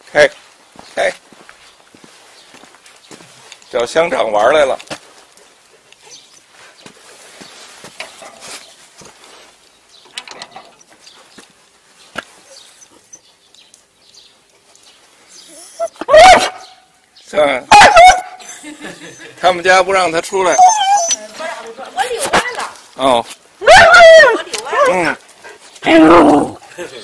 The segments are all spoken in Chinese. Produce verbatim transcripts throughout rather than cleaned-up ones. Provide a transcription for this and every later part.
开，开，找乡长玩来了。嗯，他们家不让他出来。 我遛完了。 哦。 我遛完了。 嗯。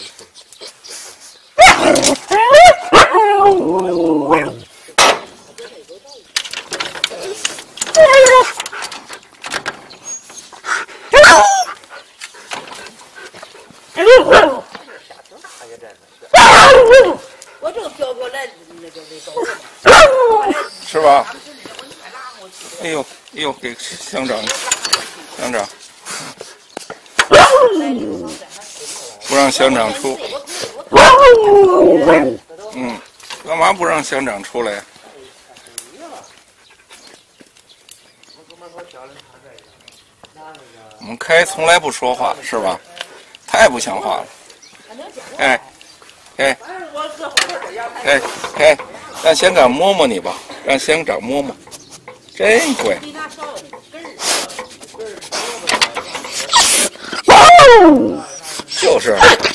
我正飘过来那个那狗呢， 是吧？哎呦，哎呦，给乡长，乡长，不让乡长出。嗯，干嘛不让乡长出来呀？我们开从来不说话，是吧？太不像话了。哎，哎，哎哎，让乡长摸摸你吧，让乡长摸摸，真乖。就是。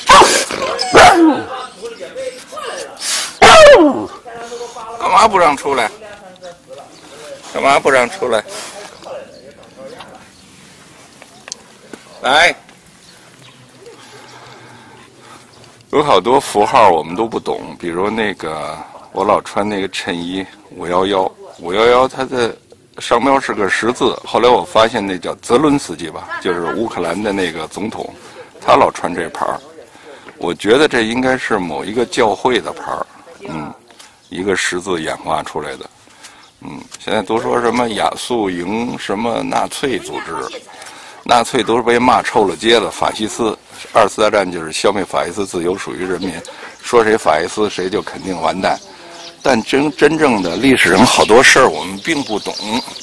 干嘛不让出来？干嘛不让出来？来，有好多符号我们都不懂，比如那个我老穿那个衬衣五幺幺，五幺幺它的商标是个十字，后来我发现那叫泽伦斯基吧，就是乌克兰的那个总统，他老穿这牌儿。我觉得这应该是某一个教会的牌儿，嗯，一个十字演化出来的，嗯，现在都说什么亚速营什么纳粹组织，纳粹都是被骂臭了街了，法西斯，二次大战就是消灭法西斯，自由属于人民，说谁法西斯谁就肯定完蛋，但真真正的历史上好多事儿我们并不懂，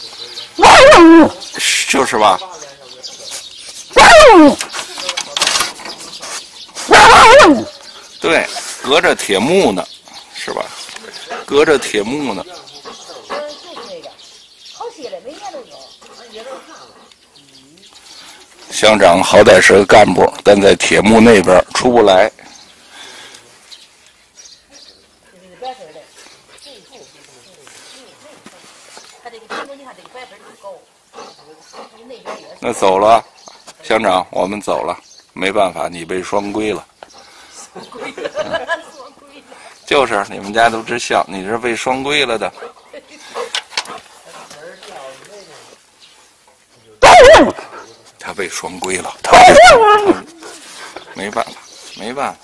就是吧？对，隔着铁幕呢，是吧？隔着铁幕呢。乡长好歹是个干部，但在铁幕那边出不来。那走了，乡长，我们走了，没办法，你被双规了。嗯、就是你们家都知孝，你是被双规了的。他被双规了，他被双没办法，没办法。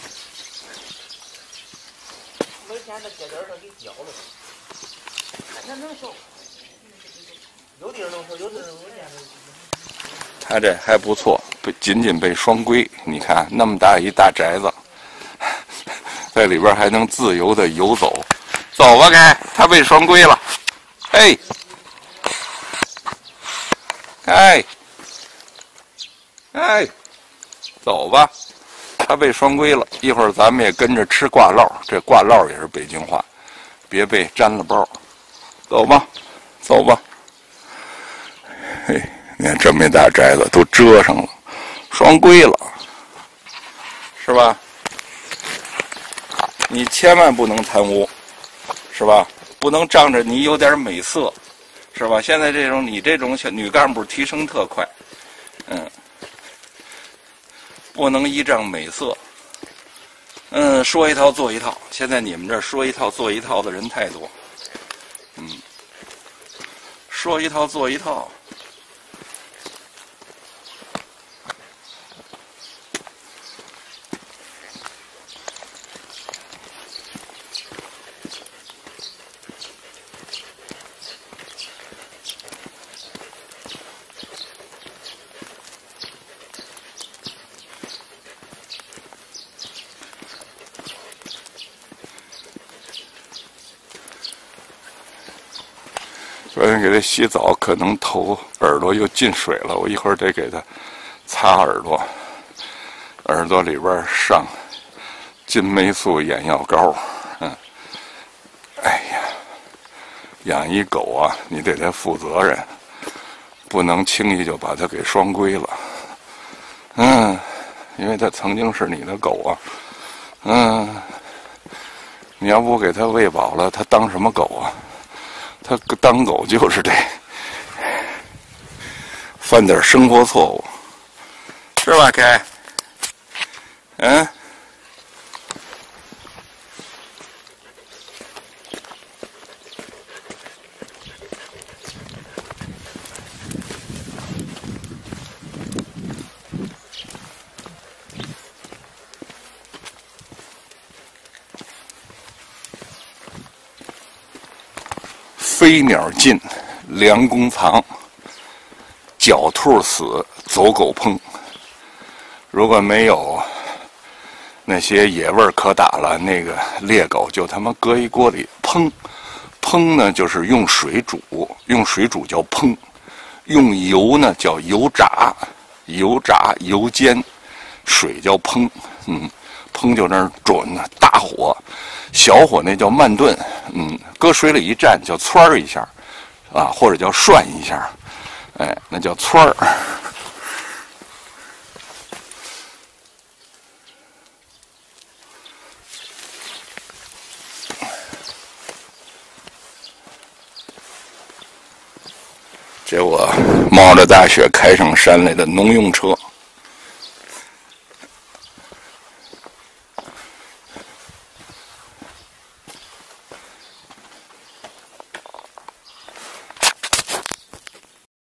他这还不错，被仅仅被双规。你看那么大一大宅子，在里边还能自由的游走，走吧该，他被双规了。嘿，哎，哎，走吧，他被双规了。一会儿咱们也跟着吃挂烙，这挂烙也是北京话，别被沾了包。走吧，走吧。嘿。你看这么一大宅子都遮上了，双规了，是吧？你千万不能贪污，是吧？不能仗着你有点美色，是吧？现在这种你这种小女干部提升特快，嗯，不能依仗美色，嗯，说一套做一套。现在你们这说一套做一套的人太多，嗯，说一套做一套。昨天给他洗澡，可能头耳朵又进水了，我一会儿得给他擦耳朵，耳朵里边上金霉素眼药膏，嗯。 养一狗啊，你对它负责任，不能轻易就把它给双规了。嗯，因为它曾经是你的狗啊。嗯，你要不给它喂饱了，它当什么狗啊？它当狗就是得犯点生活错误，是吧，凯？嗯。飞鸟尽，良弓藏；狡兔死，走狗烹。如果没有那些野味可打了，那个猎狗就他妈搁一锅里烹。烹呢，就是用水煮，用水煮叫烹；用油呢叫油炸，油炸油煎，水叫烹。嗯，烹就那儿准呢，大火。小火那叫慢炖，嗯，搁水里一蘸叫汆儿一下，啊，或者叫涮一下，哎，那叫汆儿。这我冒着大雪开上山来的农用车。